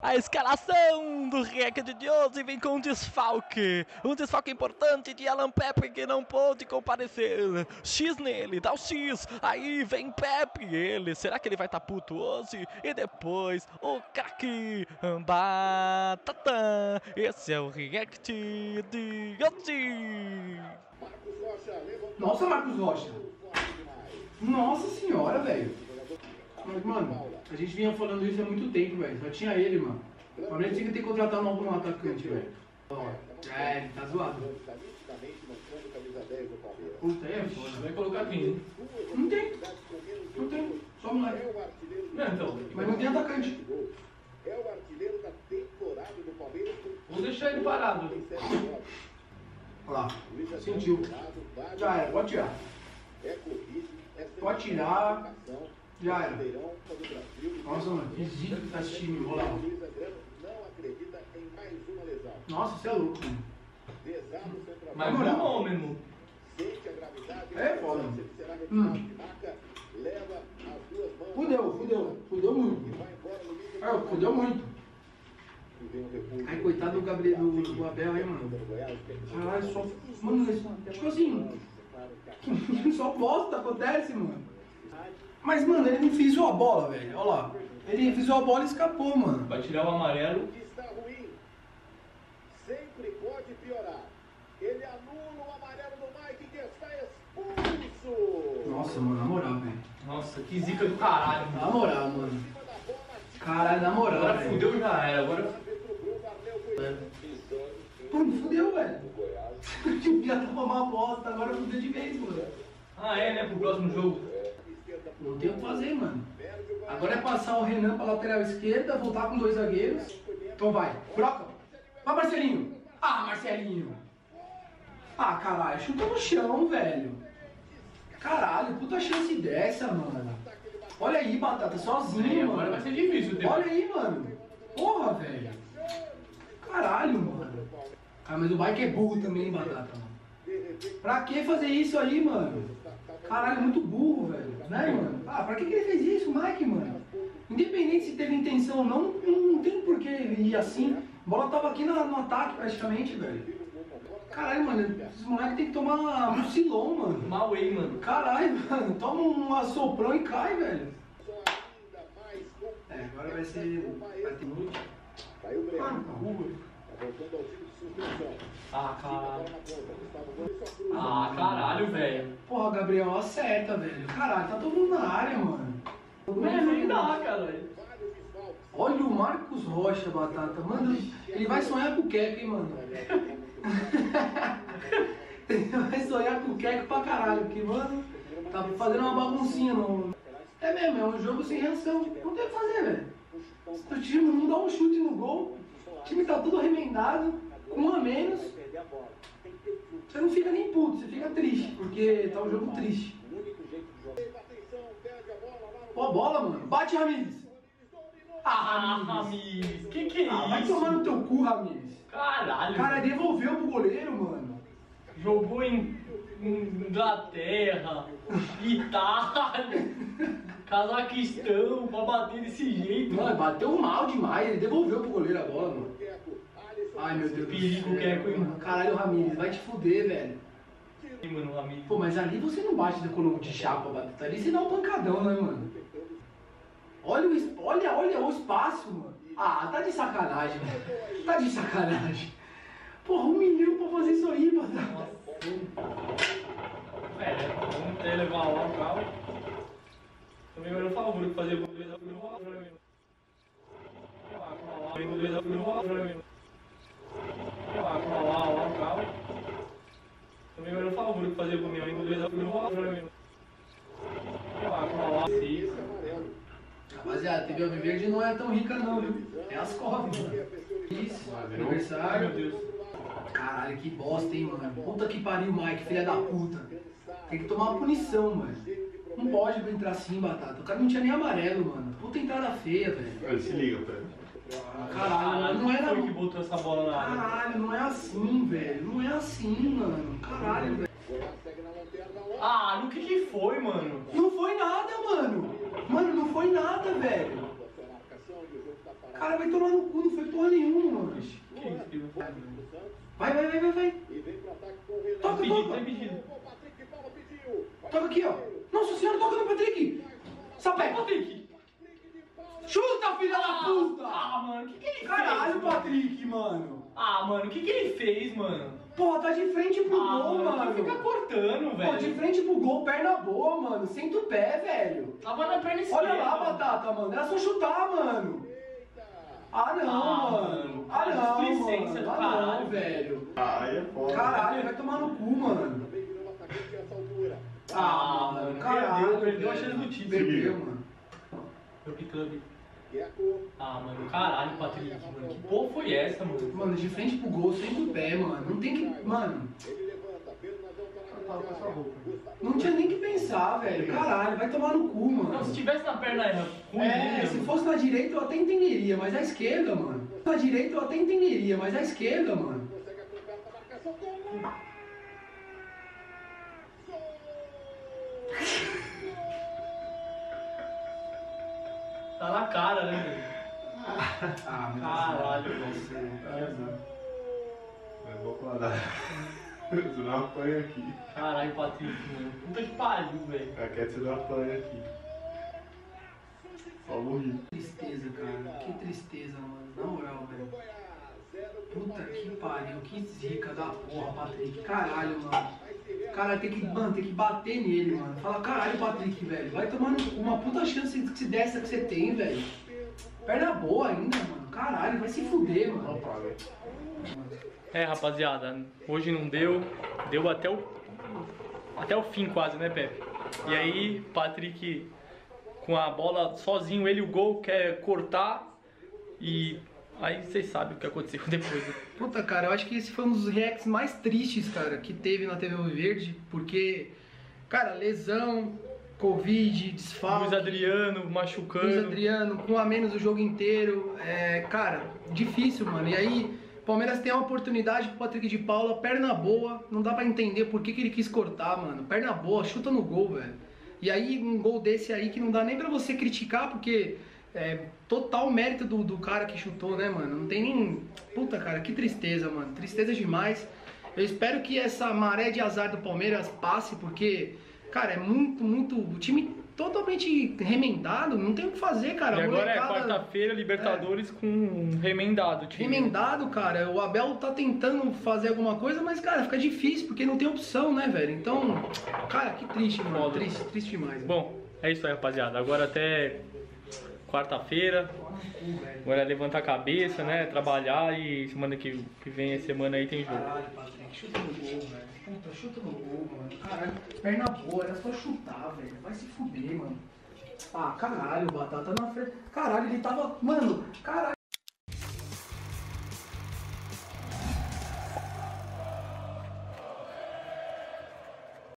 A escalação do React de hoje vem com um desfalque importante de Alan Pepe que não pôde comparecer. X nele, dá o X, aí vem Pepe, será que ele vai estar puto hoje? E depois o craque Batata, esse é o React de hoje. Nossa, Marcos Rocha, nossa senhora, velho. Mas, mano, a gente vinha falando isso há muito tempo, velho. Só tinha ele, mano. O Palmeiras tinha que ter contratado um atacante, velho. É, ele tá zoado. Puta, é foda. Vai colocar quem, hein? Não tem. Não tem. Só moleque. Não, então. Mas não tem atacante. É o artilheiro da temporada do Palmeiras. Vou deixar ele parado. Olha lá. Sentiu. Já era, pode tirar. Pode tirar. Já era. Nossa, mano, que zica que tá esse time, vou lá. Nossa, você é louco, mano. Mas não é bom mesmo. É foda. Fudeu muito. Fudeu muito. Ai, coitado do Gabriel, do Abel aí, mano. Caralho, só. Mano, tipo assim. Só bosta acontece, mano. Mas, mano, ele não fisou a bola, velho. Olha lá. Ele fisou a bola e escapou, mano. Vai tirar o amarelo. Está ruim. Sempre pode piorar. Ele anula o amarelo do Mike que está expulso. Nossa, mano, na moral, velho. Nossa, que zica do caralho. Na moral, mano. Caralho, na moral, Agora velho. fudeu já era. Agora. Mano, fudeu, velho. Devia tomar uma bosta, agora fudeu de vez, mano. Ah, é, né? Pro próximo jogo. Não tem o que fazer, mano. Agora é passar o Renan pra lateral esquerda, voltar com 2 zagueiros. Então vai, broca. Vai, Marcelinho. Ah, Marcelinho. Ah, caralho, chuta no chão, velho. Caralho, puta chance dessa, mano. Olha aí, Batata, sozinho, mano. Agora vai ser difícil. Olha aí, mano. Porra, velho. Caralho, mano. Ah, mas o Mike é burro também, Batata, mano. Pra que fazer isso aí, mano? Caralho, é muito burro, velho. Né, mano? Ah, pra que ele fez isso, Mike, mano? Independente se teve intenção ou não, não tem por que ir assim. A bola tava aqui no ataque, praticamente, velho. Caralho, mano, esses moleques tem que tomar um silon, mano. Malway, mano. Caralho, mano, toma um assoprão e cai, velho. É, agora vai ser... Vai ter muito... Ah, caralho. Ah, caralho, velho. Porra, Gabriel, acerta, velho. Caralho, tá todo mundo na área, mano. Nem dá, caralho. Olha o Marcos Rocha, Batata. Mano, ele vai sonhar com o Keco, hein, mano. Ele vai sonhar com o Keco pra caralho, porque, mano, tá fazendo uma baguncinha no... É mesmo, é um jogo sem reação. Não tem o que fazer, velho. Se o time não dá um chute no gol, o time tá tudo remendado, com 1 a menos. Você não fica nem puto, você fica triste, porque tá um jogo triste. Pô, a bola, mano. Bate, Ramires. Ah, Ramires. Que é isso? Vai tomar no teu cu, Ramires. Caralho. Cara, devolveu pro goleiro, mano. Jogou em Inglaterra, Itália, Cazaquistão, pra bater desse jeito. Mano, bateu mal demais, ele devolveu pro goleiro a bola, mano. Ai, meu Deus do Perigo, céu. Keco, hein, mano. Caralho, Ramires, vai te fuder, velho. Mano, Ramires. Pô, mas ali você não bate da coluna de chapa, Batata. Ali você dá um pancadão, né, mano? Olha o espaço, mano. Ah, tá de sacanagem, mano. Tá de sacanagem. Porra, 1 milhão pra fazer isso aí, Batata. Vamos até levar lá o carro. Também vai no favor de fazer o gol do Também vai no favor de fazer o gol Rapaziada, TV Alviverde não é tão rica não, viu? É as covas, mano. Isso, aniversário. Meu Deus. Caralho, que bosta, hein, mano. Puta que pariu, Mike, filha da puta. Tem que tomar uma punição, mano. Não pode entrar assim, Batata. O cara não tinha nem amarelo, mano. Puta entrada feia, velho. Ele se liga, velho. Caralho, não era... Foi que botou essa bola na área. Caralho, não é assim, velho. Não é assim, mano. Caralho, velho. Ah, no que foi, mano? Não foi nada, mano. Mano, não foi nada, velho. Cara, vai tomar no cu, não foi porra nenhuma, mano. Que isso, Vai. Toca. Toca aqui, ó. Nossa senhora, toca no Patrick. Sapé. Patrick! Chuta, filha da puta. Ah, mano, o que ele Caralho, fez? Patrick, mano. Ah, mano, o que ele fez, mano? Porra, tá de frente pro gol, mano. Fica cortando, velho. Pô, de frente pro gol, perna boa, mano. Senta o pé, velho. Tava na perna esquerda. Olha lá, Batata, mano. Era só chutar, mano. Ah, não, mano. Ah, não, displicência mano. do Ah, caralho, não, velho. Aí é foda. Caralho, vai tomar no cu, mano. Ah, mano. Caralho. perdeu a chance do título. Perdeu, mano. Meu clube. Ah, mano, caralho, Patrick, mano. Que porra foi essa, mano? Mano, de frente pro gol, senta o pé, mano. Não tem que. Mano. Não tinha nem que pensar, velho. Caralho, vai tomar no cu, mano. Não, se tivesse na perna ruim, É, se fosse na direita eu até entenderia, mas a esquerda, mano. Na direita eu até entenderia, mas a esquerda, mano. tá na cara, né, velho? Ah, meu Caralho, Deus. velho. Mas vou falar. Você não apanha aqui. Caralho, Patrick, mano. Puta que pariu, velho. A Cat não apanha aqui. Só morri. Tristeza, cara. Que tristeza, mano. Na moral, velho. Puta que pariu. Que zica da porra, Patrick. Caralho, mano. Cara, tem que bater nele, mano. Fala, caralho, Patrick, velho. Vai tomar uma puta chance dessa que você tem, velho. Perna boa ainda, mano. Caralho, vai se fuder, mano. É, rapaziada, hoje não deu. Deu até o fim quase, né, Pepe? E aí, Patrick com a bola sozinho, ele e o gol, quer cortar e aí vocês sabem o que aconteceu depois. Puta, cara, eu acho que esse foi um dos reacts mais tristes, cara, que teve na TV Alviverde, porque, cara, lesão, Covid, desfalque... Luiz Adriano machucando. Luiz Adriano, com a menos o jogo inteiro, cara, difícil, mano. E aí, o Palmeiras tem uma oportunidade pro Patrick de Paula, perna boa, não dá pra entender por que ele quis cortar, mano. Perna boa, chuta no gol, velho. E aí, um gol desse aí que não dá nem pra você criticar, porque... É total mérito do cara que chutou, né, mano? Não tem nem... Puta, cara, que tristeza, mano. Tristeza demais. Eu espero que essa maré de azar do Palmeiras passe, porque, cara, é muito... O time totalmente remendado, não tem o que fazer, cara. E agora molecada... é quarta-feira, Libertadores com remendado, time. Remendado, cara. O Abel tá tentando fazer alguma coisa, mas, cara, fica difícil, porque não tem opção, né, velho? Então, cara, que triste, mano. Foda. Triste demais. Mano. Bom, é isso aí, rapaziada. Agora até... quarta-feira, agora é levantar a cabeça, né, trabalhar e semana que vem, semana aí tem jogo. Caralho, Patrick, chuta no gol, velho. Puta, chuta no gol, mano. Caralho, perna boa, era só chutar, velho. Vai se fuder, mano. Ah, caralho, Batata na frente. Caralho, ele tava... Mano, caralho.